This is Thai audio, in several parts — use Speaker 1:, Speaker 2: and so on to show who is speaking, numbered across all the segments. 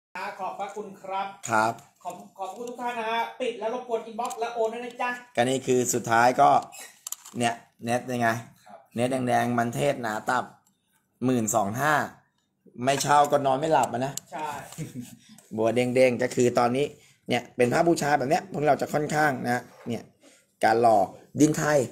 Speaker 1: ขอบพระคุณครับ
Speaker 2: ครับ
Speaker 1: ขอบคุณทุกท่านนะฮะปิดแล้วรบกวนอินบ็อกซ์และโอนด้วยนะจ๊ะ
Speaker 2: ก็นี่คือสุดท้ายก็เนี่ยเน็ตยังไงเน็ตแดงๆมันเทศหนาตับ12,500ไม่เช่าก็นอนไม่หลับนะ
Speaker 1: ใช่
Speaker 2: บัวเด้งๆก็คือตอนนี้เนี่ยเป็นพระบูชาแบบเนี้ยพวกเราจะค่อนข้างนะเนี่ยการหล่อดินไทย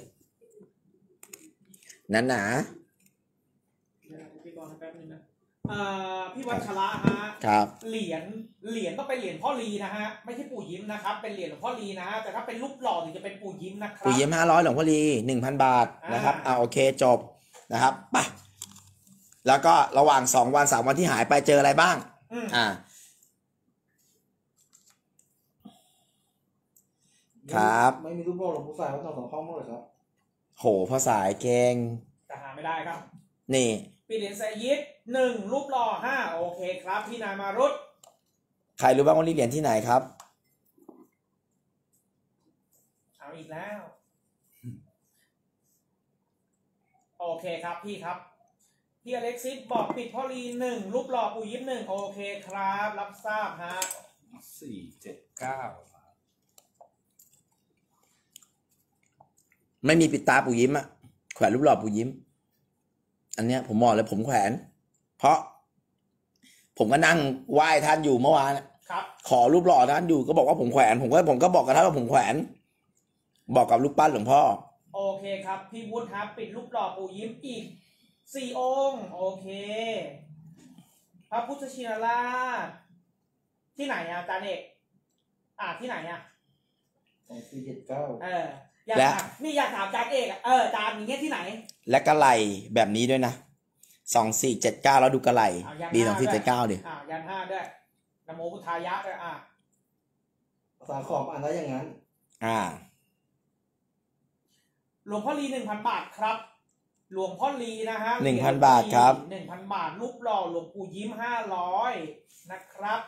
Speaker 2: หนา
Speaker 1: พี่บอลแป๊บนึงนะพี่วัชระฮะ
Speaker 2: ครับ
Speaker 1: เหรียญต้องเป็นเหรียญพ่อลีนะฮะไม่ใช่ปู่ยิ้มนะครับเป็นเหรียญหลวงพ่อลีนะฮะแต่ถ้าเป็นรูปหล่อถึงจะเป็นปู่ยิ้มนะครับ
Speaker 2: ปู่ยิ้ม500หลวงพ่อลี 1,000 บาทนะครับโอเคจบนะครับไปแล้วก็ระหว่าง2 วัน 3 วันที่หายไปเจออะไรบ้างครับ
Speaker 3: ไม่มีรูปโบหลวงปู่สายวัดหนองสองห้องมั้งเหรอครับ
Speaker 2: โหพ่อสายเก่ง
Speaker 1: แต่หาไม่ได้ครับ
Speaker 2: นี่
Speaker 1: ปีเหรียญไซยิด1รูปหล่อ5โอเคครับพี่นามารุต
Speaker 2: ใครรู้บ้างว่านี่เหรียญที่ไหนครับ
Speaker 1: เอาอีกแล้วโอเคครับพี่ครับพี่อเล็กซิสบอกปิดพ่อลี1รูปหล่อปู่ยิ้ม1โอเคครับรับทราบฮะ
Speaker 3: 479
Speaker 2: ไม่มีปิดตาปู่ยิ้มอะแขวนรูปหล่อปู่ยิ้มอันเนี้ยผมบอกเลยผมแขวนเพราะผมก็นั่งไหว้ท่านอยู่เมื่อวาน
Speaker 1: ครับ
Speaker 2: ขอรูปหล่อท่านอยู่ก็บอกว่าผมแขวนผมก็บอกกับท่านว่าผมแขวนบอกกับรูปปั้นหลวงพ่อ
Speaker 1: โอเคครับพี่วุฒิครับปิดรูปหล่อปู่ยิ้มอีก4 องค์โอเคพระพุทธชินราชที่ไหนอาจารย์เอกที่ไหน
Speaker 3: 479
Speaker 1: อยากถามอาจารย์เอกอาจารย์มีเงี้ยที่ไหน
Speaker 2: และกระไหลแบบนี้ด้วยนะ2479แล้วดูกระไหลดี2479ดิ
Speaker 1: ยัน5ด้วยนะโมพุทธายะด้วย
Speaker 3: ภาษาขอบอ่านได้อย่างนั้น
Speaker 1: หลวงพ่อลี 1,000 บาทครับหลวงพ่อลีนะฮะ
Speaker 2: 1,000 บาทครับ
Speaker 1: 1,000 บาทรูปหล่อหลวงปู่ยิ้ม500นะครับ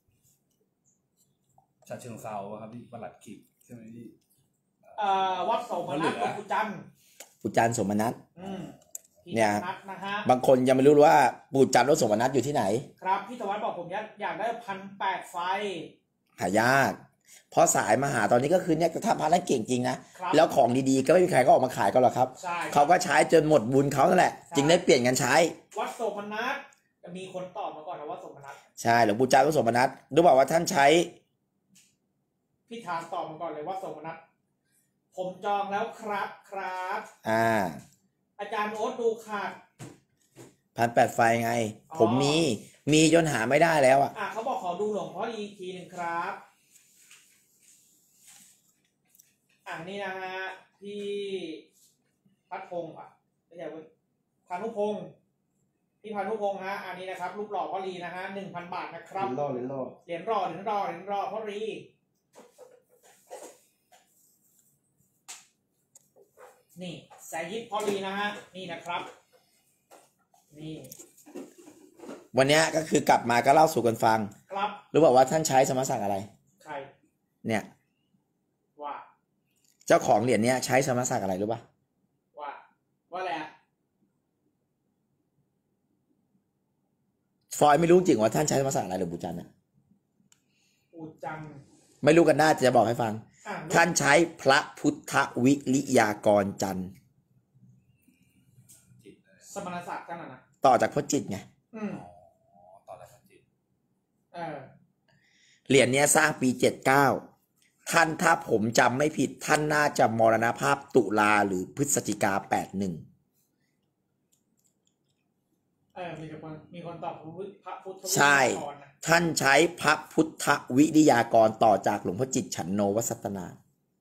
Speaker 3: ฉะเชิงเทราครับพี่ประหลัดขิกใช่ไหมพี่
Speaker 1: วัดโสมนัสกับปู่จันทร์
Speaker 2: สมนัสเนี่ย
Speaker 1: นะฮะ
Speaker 2: บางคนยังไม่รู้ว่าปู่จันทร์วัดโสมนัสอยู่ที่ไหน
Speaker 1: ครับพี่ตะวันบอกผมอยากได้1,800ไฟ
Speaker 2: หายากเพราะสายมาหาตอนนี้ก็คือเนี่ยถ้าพระนั้นเก่งจริงนะแล้วของดีๆก็ไม่มีใครก็ออกมาขายก็หรอกครับเขาก็ใช้จนหมดบุญเขานั่นแหละจึงได้เปลี่ยนกันใช้
Speaker 1: วัดโสมนัสจะมีคนตอบมาก่อนนะวัดโสมนัส
Speaker 2: ใช่หลวงปู่จันทร์วัดโสมนัสรู้บอกว่าท่านใช้
Speaker 1: พี่ทานตอบมาก่อนเลยวัดโสมนัสผมจองแล้วครับอาจารย์โอ๊ตดูขาด
Speaker 2: 1,800ไฟไงผมมีจนหาไม่ได้แล้ว
Speaker 1: เขาบอกขอดูหลวงพ่ออีกทีหนึ่งครับนี่นะฮะพี่พัดพงศ์ไม่ใช่พานุพงศ์พี่พานุพงศ์ฮะอันนี้นะครับรูปหล่อพ่อลีนะฮะ 1,000 บาทนะครับเหรียญรอพ่อลีนี่สายยิบพ่อลีนะฮะนี่นะครับนี่
Speaker 2: วันนี้ก็คือกลับมาก็เล่าสู่กันฟัง
Speaker 1: ครับ
Speaker 2: รู้บอกว่าท่านใช้สมศักดิ์อะไร
Speaker 1: ใคร
Speaker 2: เนี่ย
Speaker 1: ว่า
Speaker 2: เจ้าของเหรียญเนี้ยใช้สมศักดิ์อะไรรู้ป่ะ
Speaker 1: ว่าอะไร
Speaker 2: ฟอยไม่รู้จริงว่าท่านใช้สมศักดิ์อะไรหรือปู่จันทร์
Speaker 1: ปู่จันทร์
Speaker 2: ไม่รู้กันน่าจะบอกให้ฟังท่านใช้พระพุทธวิริยากรจันทร์
Speaker 1: สมณศักดิ์กันนะ
Speaker 2: ต่อจากพระจิตรไง
Speaker 3: ต่อจากพระจิตร
Speaker 2: เหรียญเนี้ยสร้างปี79ท่านถ้าผมจำไม่ผิดท่านน่าจะมรณภาพตุลาหรือพฤศจิกา81
Speaker 1: มีคนตอบพระพุทธ
Speaker 2: ใช่ท่านใช้พระพุทธวิริยากรต่อจากหลวงพ่อจิตรฉันโนวัสตนา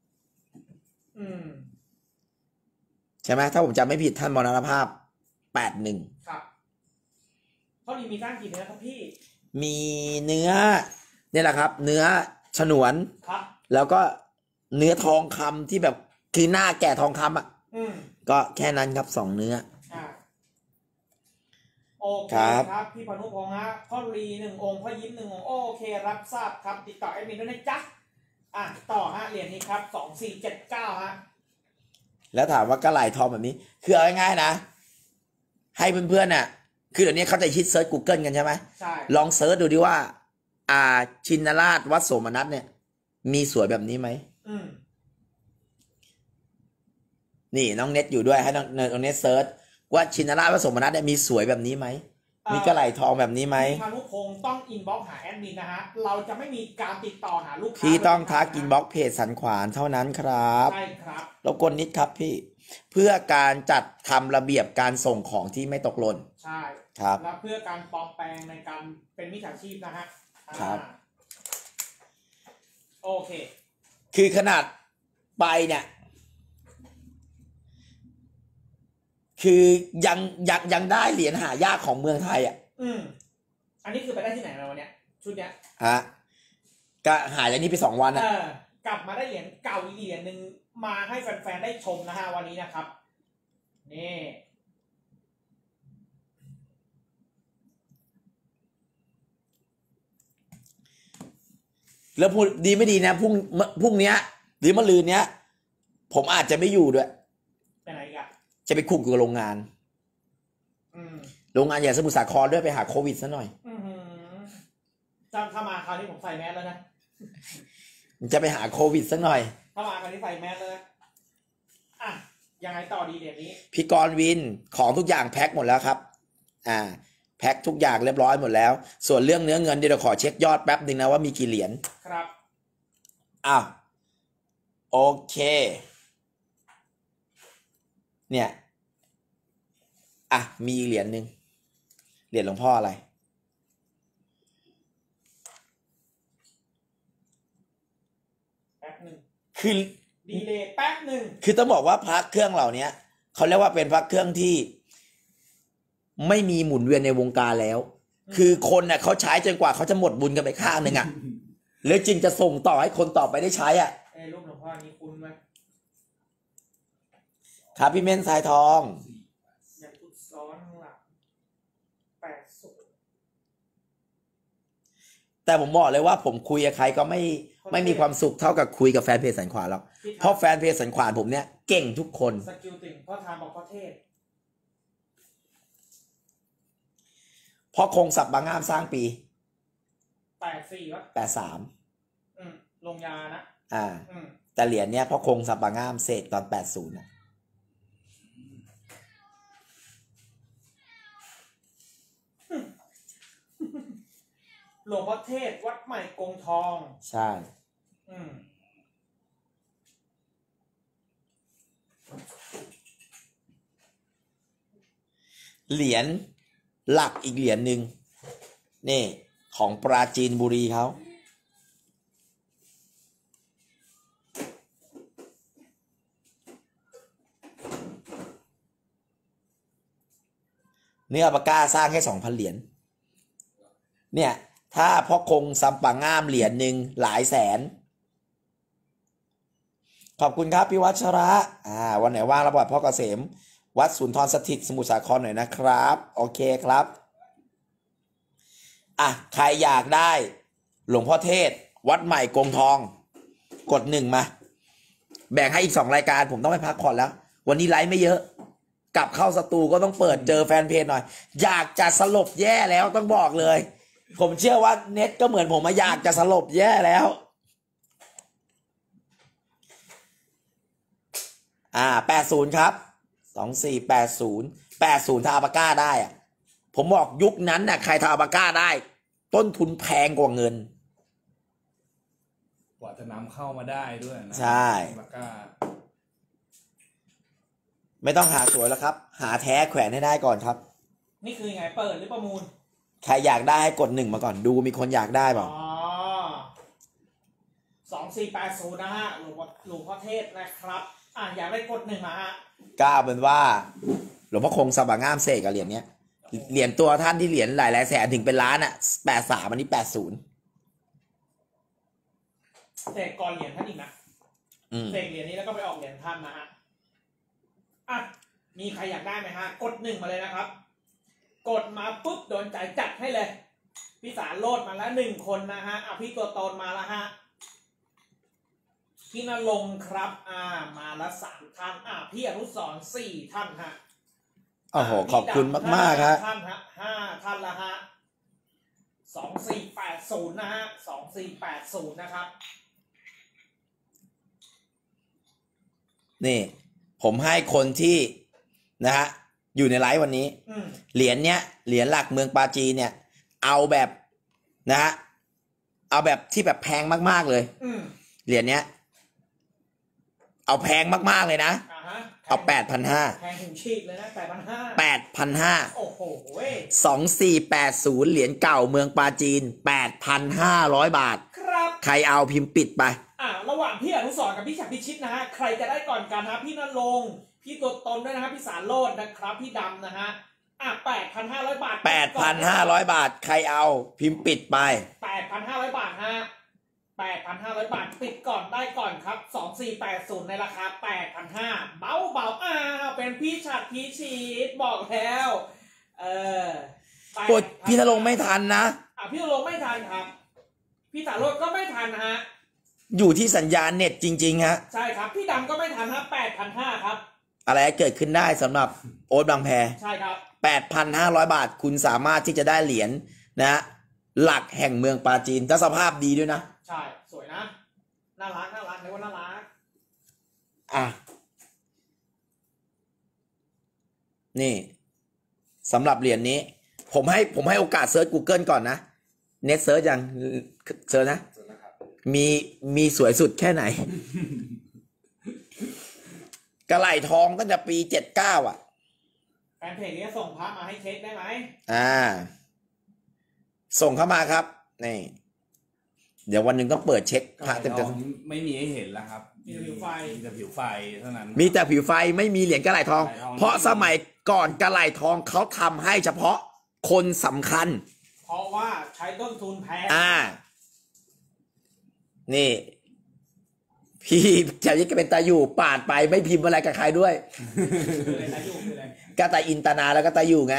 Speaker 2: ใช่ไหมถ้าผมจำไม่ผิดท่านมรณภาพ81
Speaker 1: ครับพ่อลีมีก้านกี่เนื้อครับพี่
Speaker 2: มีเนื้อเนี่ยแหละครับเนื้อฉนวน
Speaker 1: ครับ
Speaker 2: แล้วก็เนื้อทองคำที่แบบคือหน้าแก่ทองคำก็แค่นั้นครับ2เนื้อ
Speaker 1: โอเคครับพี่พานุพงศ์ฮะพ่อลี1 องค์พ่อยิ้ม1 องค์โอเครับทราบครับติดต่อแอดมินด้วยนะจ๊ะต่อฮะเหรียญนี้ครับ2479ฮะ
Speaker 2: แล้วถามว่ากระไหลทองแบบนี้คือเอาง่ายๆนะให้เพื่อนๆน่ะคือเดี๋ยวนี้เขาจะฮิตเซิร์ช Google กันใช่ไหม
Speaker 1: ใช่
Speaker 2: ลองเซิร์ชดูดิว่าชินราชวัดโสมนัสเนี่ย มีสวยแบบนี้ไหม
Speaker 1: อืม
Speaker 2: นี่น้องเน็ตอยู่ด้วยให้น้องเน็ตเซิร์ชว่าชินราชวัดโสมนัสเนี่ยมีสวยแบบนี้ไหม มีกระไหล่ทองแบบนี้ไหม
Speaker 1: พานุพงศ์ต้องอินบ็อกซ์หาแอดมินนะฮะเราจะไม่มีการติดต่อหาลูกค้า
Speaker 2: พี่ต้องทักอินบ็อกซ์เพจสันขวานเท่านั้นครับ
Speaker 1: ใช่ครับ
Speaker 2: รบกวนนิดครับพี่ เพื่อการจัดทำระเบียบการส่งของที่ไม่ตกหล่น
Speaker 1: ใช่
Speaker 2: ครับ
Speaker 1: และเพื่อการปลอมแปลงในการเป็นมิจฉาชีพนะฮะ
Speaker 2: ครับ
Speaker 1: โอเค
Speaker 2: คือขนาดไปเนี่ย คือยังได้เหรียญหายากของเมืองไทยอ่ะ
Speaker 1: อืม อันนี้คือไปได้ที่ไหนมาวันเนี้ยชุดเนี้ย
Speaker 2: ฮะก็หายจากนี้ไป2 วันอ่ะ
Speaker 1: กลับมาได้เหรียญเก่าอีกเหรียญหนึ่งมาให้แฟนๆได้ชมนะฮะวันนี้นะครับนี่
Speaker 2: แล้วพูดดีไม่ดีนะพรุ่งเนี้ย หรือมะรืนเนี้ย ผมอาจจะไม่อยู่ด้วย
Speaker 1: ไปไหนอีกอะ
Speaker 2: จะไปคุกอยู่กับโรงงาน
Speaker 1: อืม
Speaker 2: โรงงานใหญ่สมุทรสาครด้วยไปหาโควิดซะหน่อย
Speaker 1: อือหือถ้ามาคราวนี้ผมใส่แมสแล้วนะ
Speaker 2: จะไปหาโควิดสักหน่อย
Speaker 1: ถ้ามาคราวนี้ใส่แมสแล้วนะอ่ะยังไงต่อดีเหรียญนี้
Speaker 2: พี่กรณ์วินของทุกอย่างแพ็คหมดแล้วครับ แพ็คทุกอย่างเรียบร้อยหมดแล้ว ส่วนเรื่องเนื้อเงินเดี๋ยวขอเช็คยอดแป๊บหนึ่งนะว่ามีกี่เหรียญ
Speaker 1: ครับ
Speaker 2: อ้าวโอเค เนี่ยมีอีกเหรียญหนึ่งเหรียญหลวงพ่ออะไร
Speaker 1: แป๊บหนึ่ง
Speaker 2: คือ
Speaker 1: ดีเลย์แป๊บหนึ่ง
Speaker 2: คือต้องบอกว่าพระเครื่องเหล่านี้เขาเรียกว่าเป็นพระเครื่องที่ไม่มีหมุนเวียนในวงการแล้ว คือคนเน่ะเขาใช้จนกว่าเขาจะหมดบุญกันไปข้างหนึ่งอ่ะ แล้วจึงจะส่งต่อให้คนต่อไปได้ใช้อ่ะ
Speaker 1: รูปหลวงพ่อนี้คุ้นไหม
Speaker 2: ครับพี่เม้นสายทอง
Speaker 1: อย่างพุทธซ้อนข้างหลัง80
Speaker 2: แต่ผมบอกเลยว่าผมคุยกับใครก็ไม่มีความสุขเท่ากับคุยกับแฟนเพจสันขวานหรอกเพราะแฟนเพจสันขวานผมเนี่ยเก่งทุกคน
Speaker 1: สกิลติ่งพ่อทามบอกพ่อเทศ
Speaker 2: เพราะคงศัพท์บางงามสร้างปี
Speaker 1: 84วะ
Speaker 2: 83
Speaker 1: ลงยานะ
Speaker 2: แต่เหรียญเนี้ยเพราะคงศัพท์บางงามเสกตอน80นะ
Speaker 1: หลวงพ่อเทศวัดใหม่กงทอง
Speaker 2: ใช่ เหรียญหลักอีกเหรียญหนึ่งนี่ของปราจีนบุรีเขาเนื้อปากกาสร้างแค่ 2,000 เหรียญเนี่ยถ้าพ่อคงซัมปังงามเหรียญหนึ่งหลายแสนขอบคุณครับพี่วัชระวันไหนว่างรับบัตรพ่อเกษมวัดสุนทรสถิตสมุทรสาครหน่อยนะครับโอเคครับใครอยากได้หลวงพ่อเทศวัดใหม่กงทองกด1มาแบ่งให้อีก2รายการผมต้องไปพักผ่อนแล้ววันนี้ไลฟ์ไม่เยอะกลับเข้าสตูก็ต้องเปิดเจอแฟนเพจหน่อยอยากจะสลบแย่แล้วต้องบอกเลยผมเชื่อว่าเน็ตก็เหมือนผมอยากจะสลบแย่แล้ว80ครับ2480ถ้าอัลปาก้าได้ผมบอกยุคนั้นใครทำอัลปาก้าได้ต้นทุนแพงกว่าเงิน
Speaker 3: กว่าจะนำเข้ามาได้ด้วยนะ
Speaker 2: ใช่ไม่ต้องหาสวยแล้วครับหาแท้แขวนให้ได้ก่อนครับ
Speaker 1: นี่คือไงเปิดหรือประมูล
Speaker 2: ใครอยากได้ให้กด1มาก่อนดูมีคนอยากได้เปล่า
Speaker 1: 2480นะฮะหลวงพ่อเทศนะครับอยากได้กด1มาฮะ
Speaker 2: ก็เอาเป็นว่าหลวงพ่อคงสบางงามเสกกับเหรียญเนี้ยเหรียญตัวท่านที่เหรียญหลายแสนถึงเป็นล้าน83อันนี้80
Speaker 1: เสกก่อนเหรียญท่านอีกนะเสกเหรียญนี้แล้วก็ไปออกเหรียญท่านนะฮะมีใครอยากได้ไหมฮะกด1มาเลยนะครับกดมาปุ๊บโดนใจจัดให้เลยพี่สารโลดมาแล้ว1คนนะฮะพี่ตัวตนมาแล้วฮะพี่นรงค์ครับมาละ3ท่านพี่อนุสรณ์4ท่านฮะ
Speaker 2: โอ้โหขอบคุณมากๆครับ
Speaker 1: ท่านฮะ5ท่านละฮะ 2480นะฮะ2480นะครับ
Speaker 2: นี่ ผมให้คนที่นะฮะอยู่ในไลฟ์วันนี้ เหรียญเนี้ยเหรียญหลักเมืองปาจีนเนี่ย เอาแบบนะฮะเอาแบบที่แบบแพงมากๆเลยเหรียญเนี้ยเอาแพงมากๆเลยนะเอา 8,500
Speaker 1: แพงถึงชีกเลยนะ8,500
Speaker 2: 8,500
Speaker 1: โอ้โห
Speaker 2: 2480เหรียญเก่าเมืองปาจีน 8,500 บาท
Speaker 1: ครับ
Speaker 2: ใครเอาพิมพ์ปิดไ
Speaker 1: ประหว่างพี่อนุสรณ์กับพี่ฉัตรพิชิตนะฮะใครจะได้ก่อนกันนะพี่ณรงค์พี่ตัวตนด้วยนะฮะพี่สารโรจน์นะครับพี่ดำนะฮะ8,500 บาท
Speaker 2: 8,500 บาทใครเอาพิมพ์ปิดไป
Speaker 1: 8,500 บาทฮะ8,500 บาทปิดก่อนได้ก่อนครับ2480ในราคา 8,500 เบาเป็นพี่ฉัตรพิชิตบอกแล้ว
Speaker 2: กดพี่ณรงค์ไม่ทันนะ
Speaker 1: พี่ณรงค์ไม่ทันครับพี่สารโรจน์ก็ไม่ทันฮะ
Speaker 2: อยู่ที่สัญญาณเน็ตจริงๆฮะ
Speaker 1: ใช่ครับพี่ดำก็ไม่ทันฮะ 8,500 ครับ
Speaker 2: อะไรเกิดขึ้นได้สำหรับโอ๊ตบางแพ
Speaker 1: ใช่ครับ
Speaker 2: 8,500 บาทคุณสามารถที่จะได้เหรียญนะหลักแห่งเมืองปาจีนถ้าสภาพดีด้วยนะ
Speaker 1: ใช่สวยนะน่ารักเรียกว่าน่ารัก
Speaker 2: นี่สำหรับเหรียญนี้ผมให้โอกาสเซิร์ช Google ก่อนนะเน็ตเซิร์ชยังเซิร์ชนะมีสวยสุดแค่ไหน กระไหล่ทองตั้งแต่ปี79
Speaker 1: แฟนเพจนี้ส่งพระมาให้เช็คได้ไหม
Speaker 2: ส่งเข้ามาครับนี่เดี๋ยววันหนึ่งต้องเปิดเช็คพระเต็ม
Speaker 3: ไม่มีให้เห็นแล้วครับ
Speaker 1: มีแต่ผิวไฟ
Speaker 3: เท่านั้น
Speaker 2: มีแต่ผิวไฟไม่มีเหรียญกระไหล่ทองเพราะสมัยก่อนกระไหล่ทองเขาทำให้เฉพาะคนสำคัญ
Speaker 1: เพราะว่าใช้ต้นทุนแพง
Speaker 2: นี่พี่จะยิ่งเป็นตาอยู่ปาดไปไม่พิมพ์อะไรกับใครด้วยก็ตาอินตานาแล้วก็ตาอยู่ไง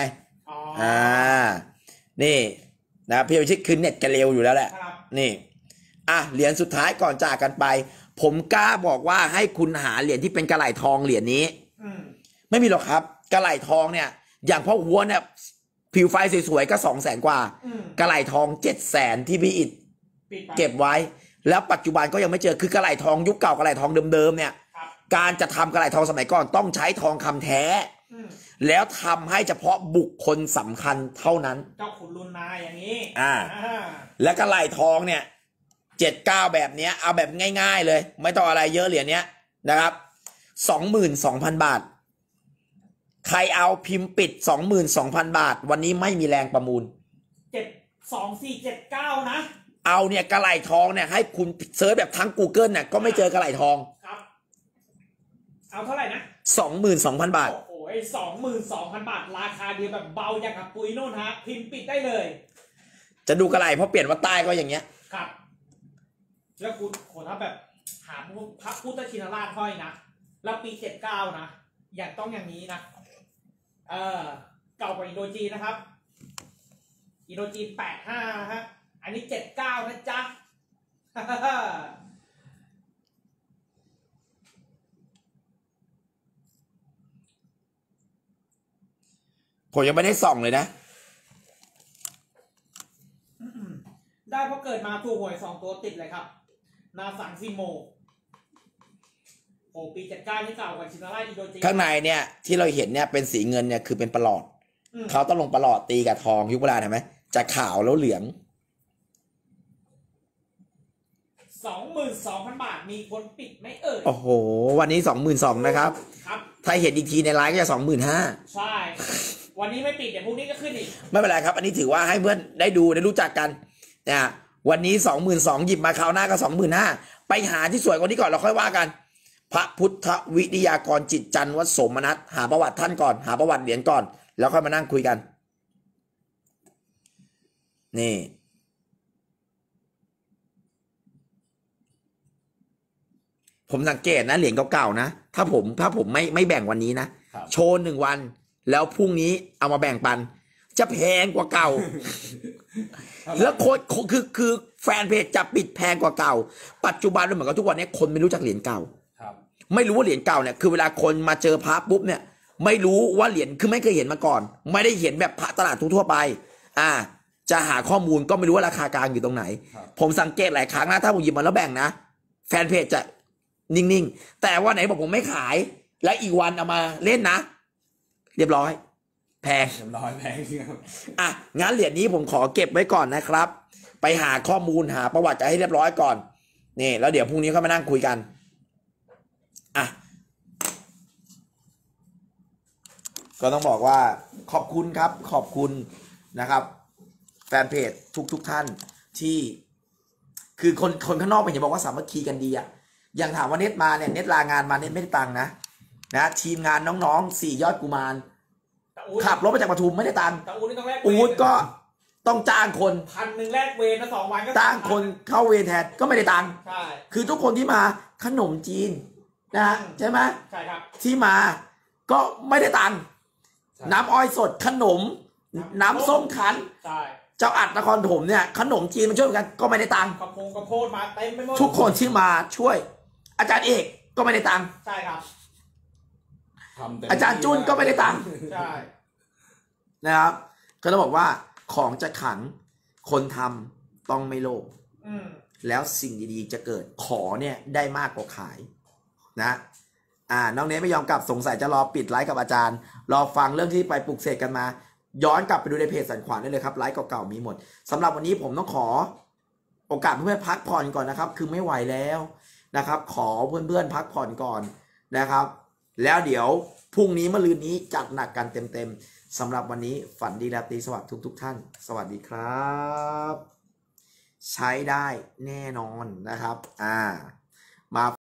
Speaker 2: นี่นะพี่พิชิตคือเน็ตกันเร็วอยู่แล้วแหละนี่เหรียญสุดท้ายก่อนจากกันไป ผมกล้าบอกว่าให้คุณหาเหรียญที่เป็นกระไหล่ทองเหรียญนี้ไม่มีหรอกครับกระไหล่ทองเนี่ยอย่างพ่อหัวเนี่ยผิวไฟสวยๆก็200,000 กว่ากระไหล่ทอง700,000ที่พี่อิดเก็บไว้แล้วปัจจุบันก็ยังไม่เจอคือกระไหล่ทองยุคเก่ากระไหล่ทองเดิมๆเนี่ยการจะทำกระไหล่ทองสมัยก่อนต้องใช้ทองคำแท้แล้วทำให้เฉพาะบุคคลสำคัญเท่านั้น
Speaker 1: เจ้าขุนลุนนายอย่างนี้
Speaker 2: แล้วกระไหล่ทองเนี่ย79แบบเนี้ยเอาแบบง่ายๆเลยไม่ต้องอะไรเยอะเหรียญเนี้ยนะครับ 22,000 บาทใครเอาพิมพ์ปิด 22,000 บาทวันนี้ไม่มีแรงประมูล
Speaker 1: 72479นะ
Speaker 2: เอาเนี่ยกระไหล่ทองเนี่ยให้คุณเซิร์ชแบบทั้ง Google เนี่ยก็ไม่เจอกระไหล่ทอง
Speaker 1: ครับเอาเท่าไหร่นะ
Speaker 2: 22,000 บาท
Speaker 1: โอ้ย 22,000 บาทราคาเดียวแบบเบาอย่างกับปุ๋ยโน่นฮะพิมพ์ปิดได้เลย
Speaker 2: จะดูกระไหล่เพราะเปลี่ยนว่าใต้ก็อย่างเงี้ย
Speaker 1: ครับแล้วคุณโหถ้าแบบหาพระพุทธชินราชห้อยนะแล้วปี79นะอย่างต้องอย่างนี้นะเก่ากว่าอินโดจีนนะครับอินโดจีน85นะฮะอันนี้79นะจ๊ะ
Speaker 2: ผมยังไม่ได้ส่องเลยนะ
Speaker 1: ได้เพราะเกิดมาถูกหวย2 ตัวติดเลยครับนาสังซิโมโอ้ปี79นี่เก่ากว่าชินราชอินโดจีน
Speaker 2: ข้างในเนี่ยที่เราเห็นเนี่ยเป็นสีเงินเนี่ยคือเป็นประหลอดเขาต้องลงประหลอดตีกับทองยุคโบราณเห็นไหมจะขาวแล้วเหลือง
Speaker 1: 22,000 บาทมีคนปิดไม่เอ่ย
Speaker 2: โอ้โหวันนี้ 22,000 นะครับ
Speaker 1: ครับ
Speaker 2: ถ้าเห็นอีกทีในไลน์ก็จะ 25,000
Speaker 1: ใช่วันนี้ไม่ปิดเดี๋ยวพรุ่งนี้ก็ขึ้นอีก
Speaker 2: ไม่เป็นไรครับอันนี้ถือว่าให้เพื่อนได้ดูได้รู้จักกันนะวันนี้ 22,000 หยิบมาคราวหน้าก็ 25,000 ไปหาที่สวยกว่านี้ก่อนเราค่อยว่ากันพระพุทธวิทยากรจิตจันทร์วัดสมนัสหาประวัติท่านก่อนหาประวัติเหรียญก่อนแล้วค่อยมานั่งคุยกันนี่ผมสังเกตนะเหรียญเก่าๆนะถ้าผมไม่แบ่งวันนี้นะโชว์1 วันแล้วพรุ่งนี้เอามาแบ่งปันจะแพงกว่าเก่า แล้วคือแฟนเพจจะปิดแพงกว่าเก่าปัจจุบันเหมือนกับทุกวันนี้คนไม่รู้จักเหรียญเก่าไม่รู้ว่าเหรียญเก่าเนี่ยคือเวลาคนมาเจอพระปุ๊บเนี่ยไม่รู้ว่าเหรียญคือไม่เคยเห็นมาก่อนไม่ได้เห็นแบบพระตลาดทั่วไปจะหาข้อมูลก็ไม่รู้ว่าราคากลางอยู่ตรงไหน
Speaker 3: ครับ
Speaker 2: ผมสังเกตหลายครั้งนะถ้าผมหยิบมาแล้วแบ่งนะแฟนเพจจะนิ่งๆแต่ว่าไหนบอกผมไม่ขายและอีกวันเอามาเล่นนะ เรียบร้อยแพง
Speaker 3: เรียบร้อยแพงครับ
Speaker 2: อ่ะงั้นเหรียญนี้ผมขอเก็บไว้ก่อนนะครับ ไปหาข้อมูลหาประวัติกันให้เรียบร้อยก่อนนี่แล้วเดี๋ยวพรุ่งนี้ก็มานั่งคุยกันอ่ะก็ต้องบอกว่าขอบคุณครับขอบคุณนะครับ แฟนเพจทุกท่านที่คือคนข้างนอกเป็นอย่าบอกว่าสามัคคีกันดีอะอย่างถามว่าเน็ตมาเนี่ยเน็ตลางานมาเน็ตไม่ได้ตังค์นะทีมงานน้องๆ4 ยอดกุมารขับรถมาจากปทุมไม่ได้ตังค์
Speaker 1: แต่อู๊ดนี่ต้องแลกเวร
Speaker 2: อู๊ดก็ต้องจ้างคน
Speaker 1: 1,000แลกเวรนะ2 วันก็
Speaker 2: จ้างคนเข้าเวรแทนก็ไม่ได้ตังค์
Speaker 1: ใช่
Speaker 2: คือทุกคนที่มาขนมจีนนะฮะใช่ไหม
Speaker 1: ใช่ครับ
Speaker 2: ที่มาก็ไม่ได้ตังค์
Speaker 3: ใช่
Speaker 2: น้ำอ้อยสดขนมน้ำส้มคั้น
Speaker 1: ใช่
Speaker 2: เจ้าอัดนครถมเนี่ยขนมจีนมาช่วยกันก็ไม่ได้ตังค์
Speaker 1: กระโพดมาเต็มไปหมด
Speaker 2: ทุกคนที่มาช่วย อาจารย์เอกก็ไม่ได้ตังค์
Speaker 1: ใช่ครับ
Speaker 3: ทำเต็ม
Speaker 2: อาจารย์จุนก็ไม่ได้ตังค์
Speaker 1: ใช่
Speaker 2: นะครับก็ต้องบอกว่าของจะขังคนทำต้องไม่โลภ
Speaker 1: อืม
Speaker 2: แล้วสิ่งดีๆจะเกิดขอเนี่ยได้มากกว่าขายนะน้องเนทไม่ยอมกลับสงสัยจะรอปิดไลฟ์กับอาจารย์รอฟังเรื่องที่ไปปลุกเสกกันมา ย้อนกลับไปดูในเพจสันขวานได้เลยครับไลฟ์เก่าๆมีหมดสำหรับวันนี้ผมต้องขอโอกาสเพื่อนๆพักผ่อนก่อนนะครับคือไม่ไหวแล้วนะครับขอเพื่อนๆพักผ่อนก่อนนะครับแล้วเดี๋ยวพรุ่งนี้มะรืนนี้จัดหนักกันเต็มๆสำหรับวันนี้ฝันดีราตรีสวัสดิ์ทุกท่านสวัสดีครับใช้ได้แน่นอนนะครับมา